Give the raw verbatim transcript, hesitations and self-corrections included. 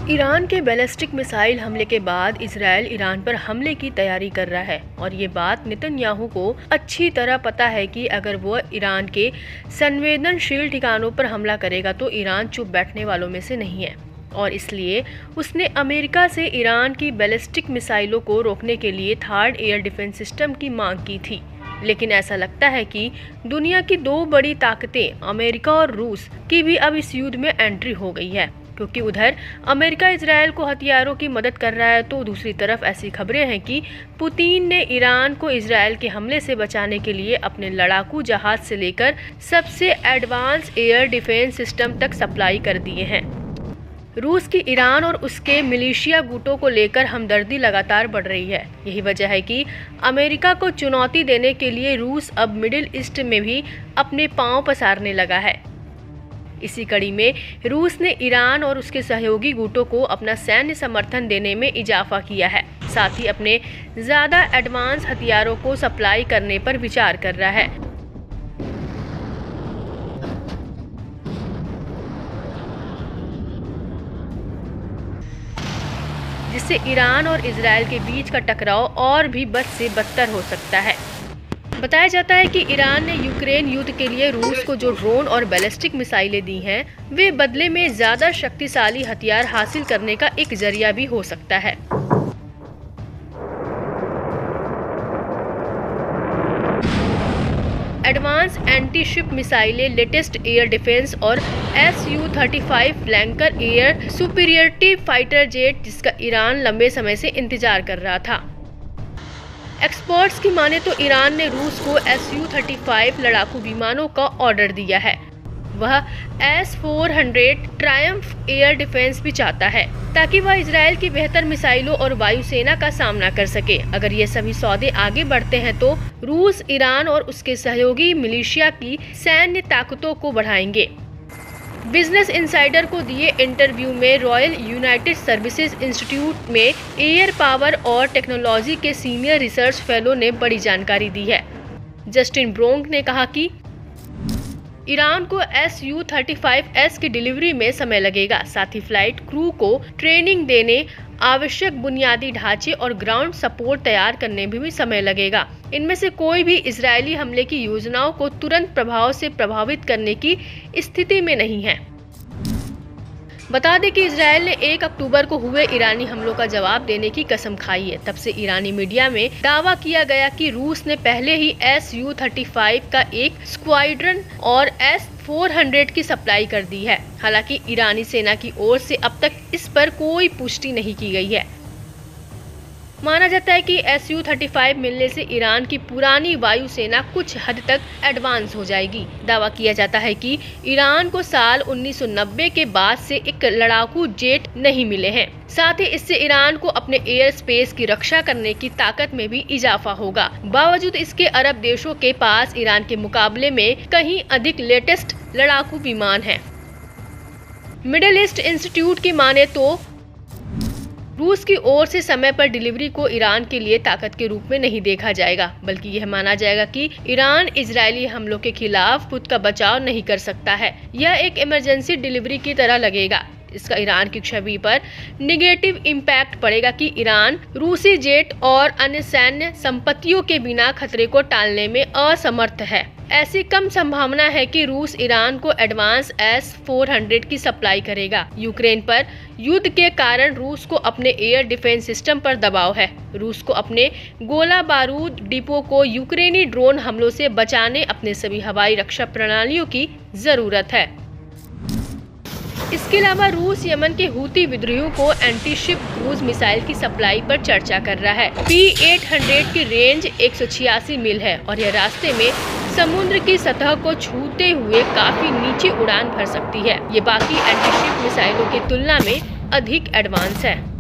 Iran के ballistic missile हमले के बाद इजराइल ईरान पर हमले की तैयारी कर रहा है और ये बात नेतन्याहू को अच्छी तरह पता है कि अगर वो ईरान के संवेदनशील ठिकानों पर हमला करेगा तो ईरान चुप बैठने वालों में से नहीं है और इसलिए उसने अमेरिका से ईरान की बैलिस्टिक मिसाइलों को रोकने के लिए थर्ड एयर डिफेंस सिस्टम की मांग की थी। लेकिन ऐसा लगता है कि दुनिया की दो बड़ी ताकतें अमेरिका और रूस की भी अब इस युद्ध में एंट्री हो गई है, क्योंकि उधर अमेरिका इजराइल को हथियारों की मदद कर रहा है तो दूसरी तरफ ऐसी खबरें हैं कि पुतिन ने ईरान को इजराइल के हमले से बचाने के लिए अपने लड़ाकू जहाज से लेकर सबसे एडवांस एयर डिफेंस सिस्टम तक सप्लाई कर दिए हैं। रूस की ईरान और उसके मिलिशिया गुटों को लेकर हमदर्दी लगातार बढ़ रही है। यही वजह है कि अमेरिका को चुनौती देने के लिए रूस अब मिडिल ईस्ट में भी अपने पांव पसारने लगा है। इसी कड़ी में रूस ने ईरान और उसके सहयोगी गुटों को अपना सैन्य समर्थन देने में इजाफा किया है, साथ ही अपने ज्यादा एडवांस हथियारों को सप्लाई करने पर विचार कर रहा है। जिससे ईरान और इजराइल के बीच का टकराव और भी बद से बदतर हो सकता है। बताया जाता है कि ईरान ने यूक्रेन युद्ध के लिए रूस को जो ड्रोन और बैलिस्टिक मिसाइलें दी हैं, वे बदले में ज्यादा शक्तिशाली हथियार हासिल करने का एक जरिया भी हो सकता है। एडवांस एंटी शिप मिसाइलें, लेटेस्ट एयर डिफेंस और S U thirty five flanker air superiority fighter jet, जिसका ईरान लंबे समय से इंतजार कर रहा था। एक्सपर्ट्स की माने तो ईरान ने रूस को एस यू थर्टी फाइव लड़ाकू विमानों का ऑर्डर दिया है। वह S four hundred triumph air defence भी चाहता है ताकि वह इजराइल की बेहतर मिसाइलों और वायुसेना का सामना कर सके। अगर ये सभी सौदे आगे बढ़ते हैं तो रूस ईरान और उसके सहयोगी मिलिशिया की सैन्य ताकतों को बढ़ाएंगे। बिजनेस इनसाइडर को दिए इंटरव्यू में रॉयल यूनाइटेड सर्विसेज इंस्टीट्यूट में एयर पावर और टेक्नोलॉजी के सीनियर रिसर्च फेलो ने बड़ी जानकारी दी है। जस्टिन ब्रोंग ने कहा कि ईरान को S U thirty five S की डिलीवरी में समय लगेगा, साथ ही फ्लाइट क्रू को ट्रेनिंग देने, आवश्यक बुनियादी ढांचे और ग्राउंड सपोर्ट तैयार करने में भी समय लगेगा। इनमें से कोई भी इजरायली हमले की योजनाओं को तुरंत प्रभाव से प्रभावित करने की स्थिति में नहीं है। बता दें कि इजरायल ने एक अक्टूबर को हुए ईरानी हमलों का जवाब देने की कसम खाई है। तब से ईरानी मीडिया में दावा किया गया कि रूस ने पहले ही एस यू थर्टी फाइव का एक स्क्वाड्रन और एस फोर हंड्रेड की सप्लाई कर दी है। हालांकि ईरानी सेना की ओर से अब तक इस पर कोई पुष्टि नहीं की गई है। माना जाता है कि एस यू थर्टी फाइव मिलने से ईरान की पुरानी वायुसेना कुछ हद तक एडवांस हो जाएगी। दावा किया जाता है कि ईरान को साल उन्नीस सौ नब्बे के बाद से एक लड़ाकू जेट नहीं मिले हैं। साथ ही इससे ईरान को अपने एयर स्पेस की रक्षा करने की ताकत में भी इजाफा होगा। बावजूद इसके अरब देशों के पास ईरान के मुकाबले में कहीं अधिक लेटेस्ट लड़ाकू विमान हैं। मिडिल ईस्ट इंस्टीट्यूट की माने तो रूस की ओर से समय पर डिलीवरी को ईरान के लिए ताकत के रूप में नहीं देखा जाएगा, बल्कि यह माना जाएगा कि ईरान इजरायली हमलों के खिलाफ खुद का बचाव नहीं कर सकता है। यह एक इमरजेंसी डिलीवरी की तरह लगेगा। इसका ईरान की छवि पर निगेटिव इम्पैक्ट पड़ेगा कि ईरान रूसी जेट और अन्य सैन्य संपत्तियों के बिना खतरे को टालने में असमर्थ है। ऐसी कम संभावना है कि रूस ईरान को एडवांस एस फोर हंड्रेड की सप्लाई करेगा। यूक्रेन पर युद्ध के कारण रूस को अपने एयर डिफेंस सिस्टम पर दबाव है। रूस को अपने गोला बारूद डिपो को यूक्रेनी ड्रोन हमलों से बचाने अपने सभी हवाई रक्षा प्रणालियों की जरूरत है। इसके अलावा रूस यमन के हूती विद्रोहियों को एंटी शिप क्रूज मिसाइल की सप्लाई पर चर्चा कर रहा है। पी एट हंड्रेड की रेंज एक सौ छियासी मील है और यह रास्ते में समुद्र की सतह को छूते हुए काफी नीचे उड़ान भर सकती है। ये बाकी एंटी शिप मिसाइलों की तुलना में अधिक एडवांस है।